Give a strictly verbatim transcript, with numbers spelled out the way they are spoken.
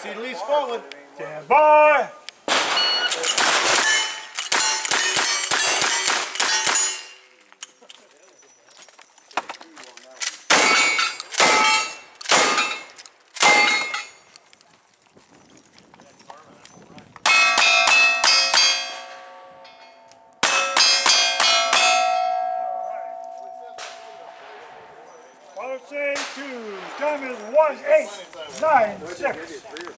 See the least forward. Stand by. I'll say two. Time is one eight nine six.